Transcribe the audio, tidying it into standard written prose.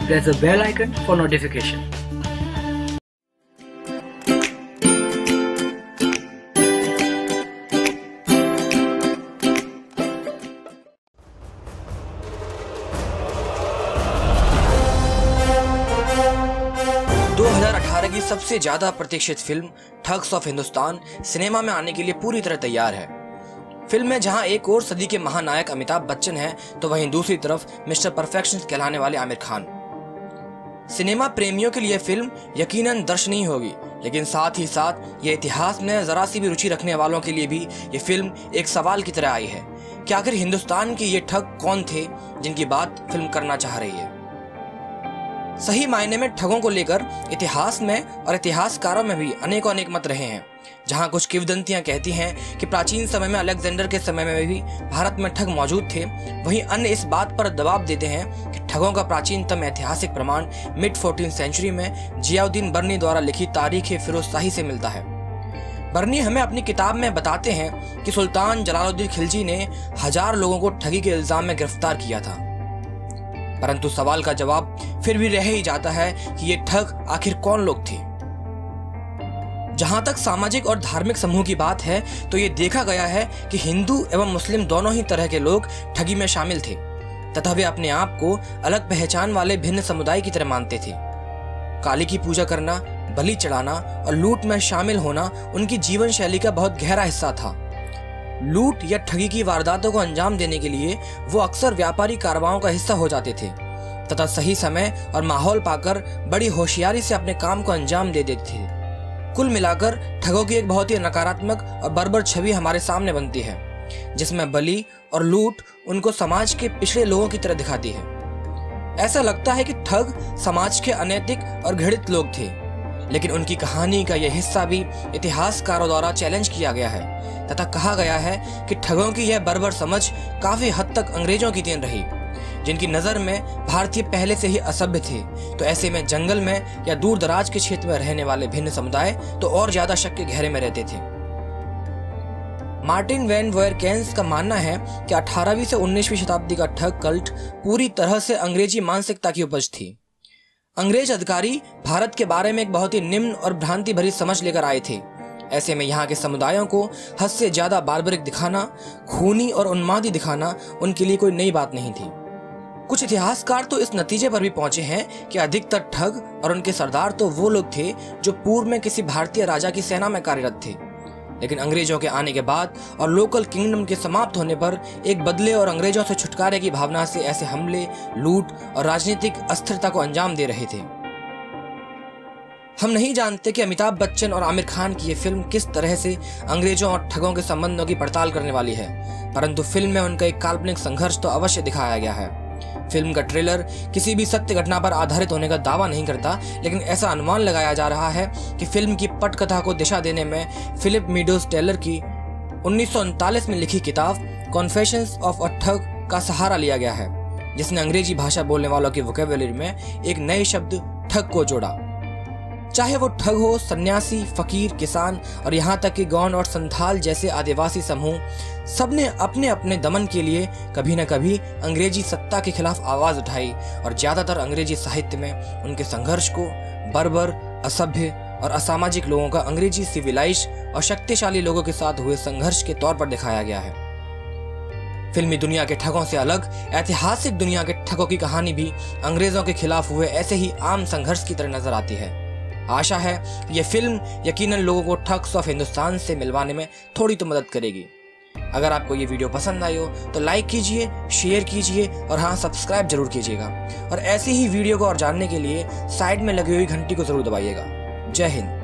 press the bell icon for notification. की सबसे ज्यादा प्रतीक्षित फिल्म ठग्स ऑफ हिंदुस्तान सिनेमा में आने के लिए पूरी तरह तैयार है। फिल्म में जहां एक और सदी के महानायक अमिताभ बच्चन हैं, तो वहीं दूसरी तरफ मिस्टर परफेक्शन कहलाने वाले आमिर खान। सिनेमा प्रेमियों के लिए फिल्म यकीनन दर्शनीय होगी, लेकिन साथ ही साथ ये इतिहास में जरा सी भी रुचि रखने वालों के लिए भी ये फिल्म एक सवाल की तरह आई है कि आखिर हिंदुस्तान के ये ठग कौन थे जिनकी बात फिल्म करना चाह रही है। सही मायने में ठगों को लेकर इतिहास में और इतिहासकारों में भी अनेकों अनेक मत रहे हैं। जहां कुछ किंवदंतियां कहती हैं कि प्राचीन समय में अलेक्जेंडर के समय में भी भारत में ठग मौजूद थे, वहीं अन्य इस बात पर दबाव देते हैं कि ठगों का प्राचीनतम ऐतिहासिक प्रमाण मिड 14th सेंचुरी में जियाउद्दीन बर्नी द्वारा लिखी तारीख फिरोजशाही से मिलता है। बर्नी हमें अपनी किताब में बताते हैं कि सुल्तान जलालुद्दीन खिलजी ने 1000 लोगों को ठगी के इल्जाम में गिरफ्तार किया था। परंतु सवाल का जवाब फिर भी रह ही जाता है कि ये ठग आखिर कौन लोग थे। जहां तक सामाजिक और धार्मिक समूह की बात है, तो ये देखा गया है कि हिंदू एवं मुस्लिम दोनों ही तरह के लोग ठगी में शामिल थे तथा वे अपने आप को अलग पहचान वाले भिन्न समुदाय की तरह मानते थे। काली की पूजा करना, बलि चढ़ाना और लूट में शामिल होना उनकी जीवन शैली का बहुत गहरा हिस्सा था। लूट या ठगी की वारदातों को अंजाम देने के लिए वो अक्सर व्यापारी कारवाओं का हिस्सा हो जाते थे तथा सही समय और माहौल पाकर बड़ी होशियारी से अपने काम को अंजाम दे देते थे। कुल मिलाकर ठगों की एक बहुत ही नकारात्मक और बर्बर छवि हमारे सामने बनती है, जिसमें बलि और लूट उनको समाज के पिछड़े लोगों की तरह दिखाती है। ऐसा लगता है कि ठग समाज के अनैतिक और घृणित लोग थे, लेकिन उनकी कहानी का यह हिस्सा भी इतिहासकारों द्वारा चैलेंज किया गया है तथा कहा गया है कि ठगों की यह बर्बर समझ काफी हद तक अंग्रेजों की देन रही, जिनकी नजर में भारतीय पहले से ही असभ्य थे। तो ऐसे में जंगल में या दूर दराज के क्षेत्र में रहने वाले भिन्न समुदाय तो और ज्यादा शक के घेरे में रहते थे। मार्टिन वैन वोयरकेन्स का मानना है कि 18वीं से 19वीं शताब्दी का ठग कल्ट पूरी तरह से अंग्रेजी मानसिकता की उपज थी। अंग्रेज अधिकारी भारत के बारे में एक बहुत ही निम्न और भ्रांति भरी समझ लेकर आए थे। ऐसे में यहाँ के समुदायों को हद से ज्यादा बार्बरिक दिखाना, खूनी और उन्मादी दिखाना उनके लिए कोई नई बात नहीं थी। कुछ इतिहासकार तो इस नतीजे पर भी पहुंचे हैं कि अधिकतर ठग और उनके सरदार तो वो लोग थे जो पूर्व में किसी भारतीय राजा की सेना में कार्यरत थे, लेकिन अंग्रेजों के आने के बाद और लोकल किंगडम के समाप्त होने पर एक बदले और अंग्रेजों से छुटकारे की भावना से ऐसे हमले, लूट और राजनीतिक अस्थिरता को अंजाम दे रहे थे। हम नहीं जानते कि अमिताभ बच्चन और आमिर खान की ये फिल्म किस तरह से अंग्रेजों और ठगों के संबंधों की पड़ताल करने वाली है, परंतु फिल्म में उनका एक काल्पनिक संघर्ष तो अवश्य दिखाया गया है। फिल्म का ट्रेलर किसी भी सत्य घटना पर आधारित होने का दावा नहीं करता, लेकिन ऐसा अनुमान लगाया जा रहा है कि फिल्म की पटकथा को दिशा देने में फिलिप मीडोज टेलर की 1939 में लिखी किताब कॉन्फेशंस ऑफ अ ठग का सहारा लिया गया है, जिसने अंग्रेजी भाषा बोलने वालों की वोकैबुलरी में एक नए शब्द ठग को जोड़ा। चाहे वो ठग हो, सन्यासी, फकीर, किसान और यहाँ तक कि गौंड और संथाल जैसे आदिवासी समूह, सबने अपने अपने दमन के लिए कभी न कभी अंग्रेजी सत्ता के खिलाफ आवाज उठाई और ज्यादातर अंग्रेजी साहित्य में उनके संघर्ष को बर्बर, असभ्य और असामाजिक लोगों का अंग्रेजी सिविलाइज और शक्तिशाली लोगों के साथ हुए संघर्ष के तौर पर दिखाया गया है। फिल्मी दुनिया के ठगों से अलग ऐतिहासिक दुनिया के ठगों की कहानी भी अंग्रेजों के खिलाफ हुए ऐसे ही आम संघर्ष की तरह नजर आती है। आशा है कि यह फिल्म यकीनन लोगों को ठग्स ऑफ हिंदुस्तान से मिलवाने में थोड़ी तो मदद करेगी। अगर आपको ये वीडियो पसंद आई हो तो लाइक कीजिए, शेयर कीजिए और हाँ, सब्सक्राइब जरूर कीजिएगा। और ऐसी ही वीडियो को और जानने के लिए साइड में लगी हुई घंटी को जरूर दबाइएगा। जय हिंद।